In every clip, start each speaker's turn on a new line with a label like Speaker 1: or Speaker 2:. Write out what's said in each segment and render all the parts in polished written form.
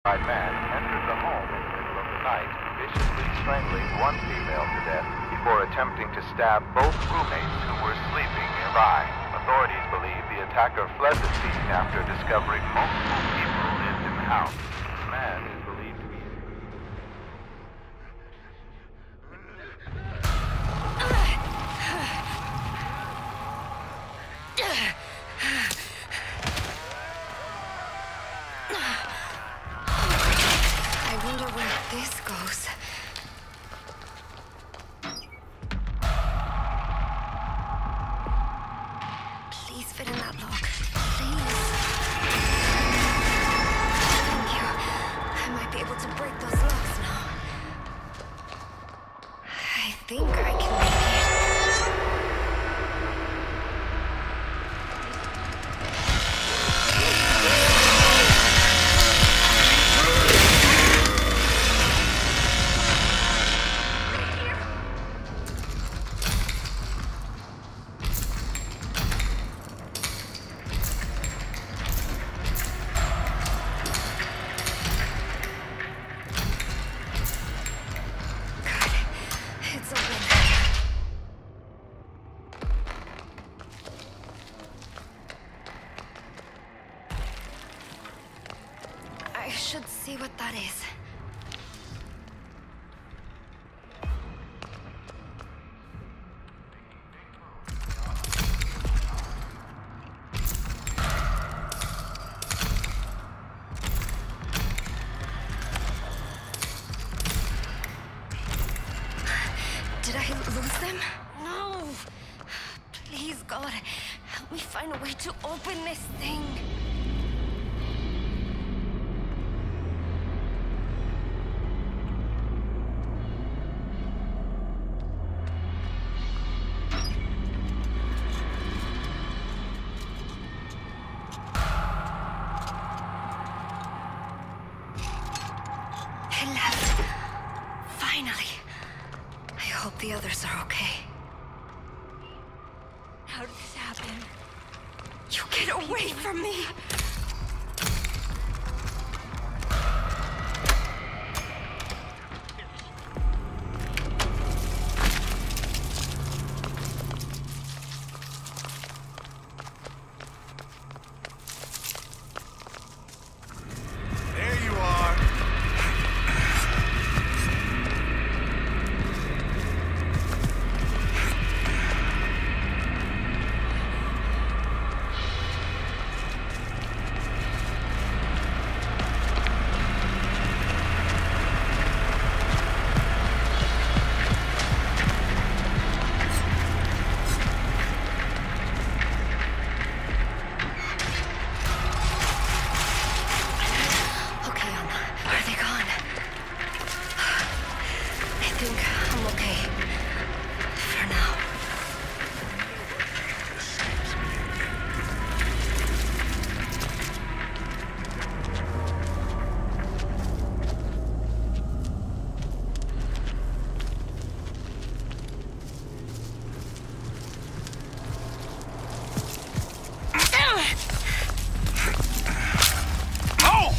Speaker 1: man entered the home in the middle of the night, viciously strangling one female to death before attempting to stab both roommates who were sleeping nearby. Authorities believe the attacker fled the scene after discovering multiple people lived in the house. The man is believed to be...
Speaker 2: I wonder where this goes. Please fit in that lock. Please. Thank you. I might be able to break those locks now. I think I can make it. It's open. I should see what that is. Did I lose them? No! Please, God, help me find a way to open this thing. I left. Finally. I hope the others are okay. How did this happen? You get away from me!
Speaker 3: There you are.
Speaker 2: Okay, Anna. Are they gone? I think I'm okay. For now.
Speaker 3: Oh!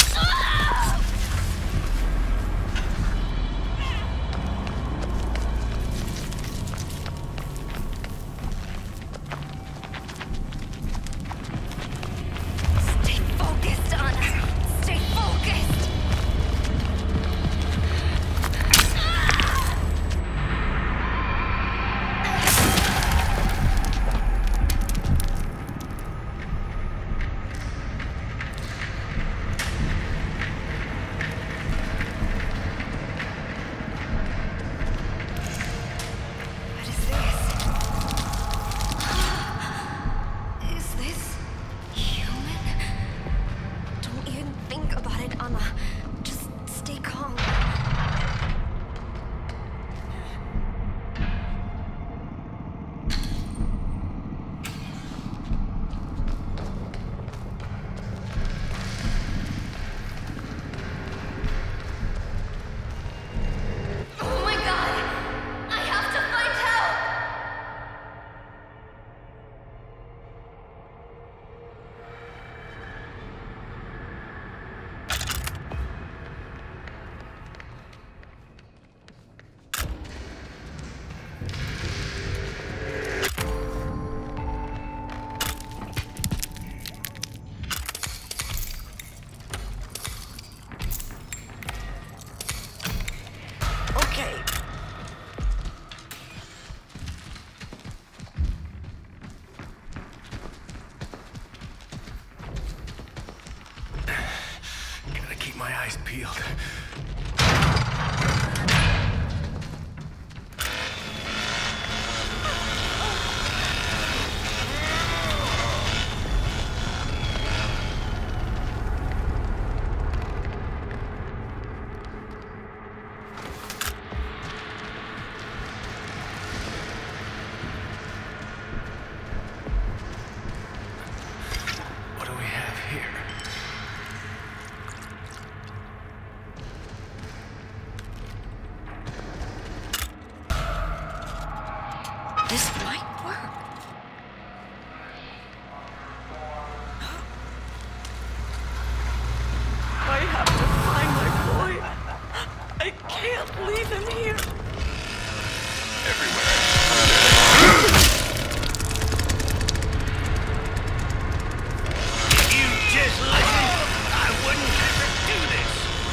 Speaker 2: Stay focused, Anna. Stay focused. What is this? Is this human? Don't even think about it, Anna. Just stay calm. Oh my God! I have to find help! okay.
Speaker 3: Gotta keep my eyes peeled. What do we have here?
Speaker 2: This might work. I have to find my boy. I can't leave him here.
Speaker 3: If you just listen, I wouldn't have to do this.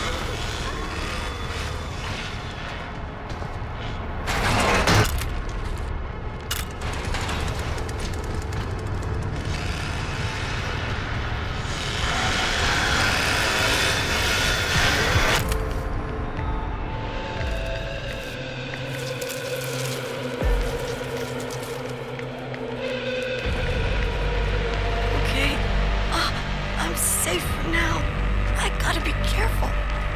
Speaker 2: Okay. I'm safe for now. I gotta be careful.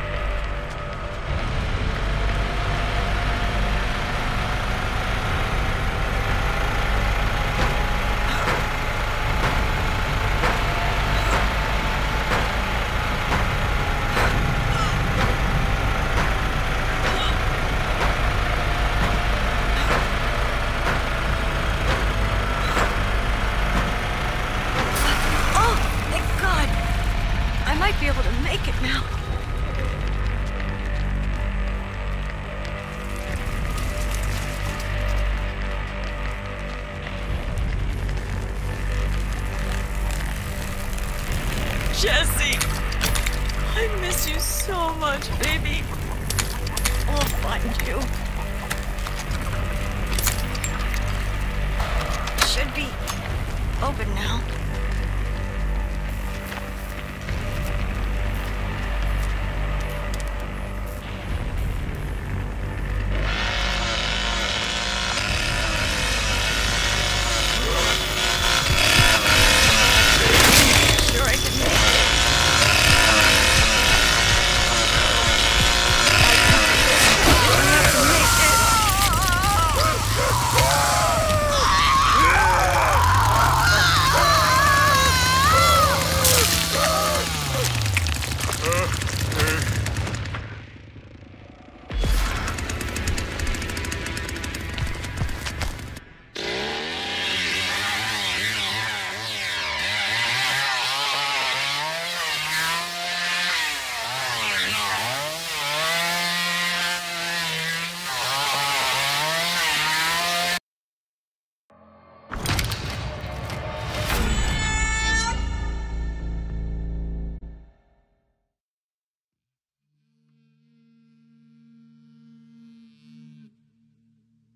Speaker 2: Oh, thank God. I might be able to make it now. Jesse, I miss you so much, baby. I'll find you. Should be open now.